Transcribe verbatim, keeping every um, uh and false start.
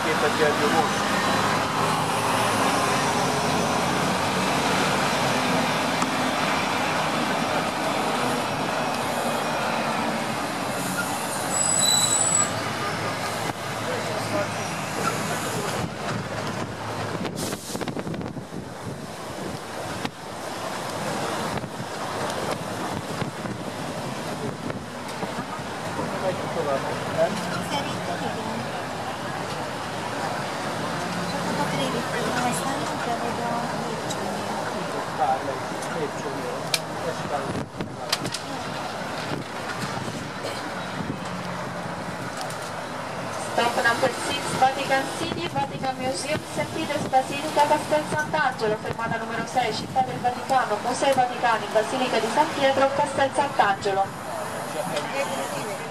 képet, Gergő, most? Megyünk tovább, nem? Szerintem igen. Csak a trévitől, aztán nem kell, hogy a lépcsőnél. Bár lépcsőnél. Stop number six, Vatican City, Vatican Museum, Saint Peter's Basilica, Castel Sant'Angelo, fermata numero sei, Città del Vaticano, Musei Vaticani, Basilica di San Pietro, Castel Sant'Angelo.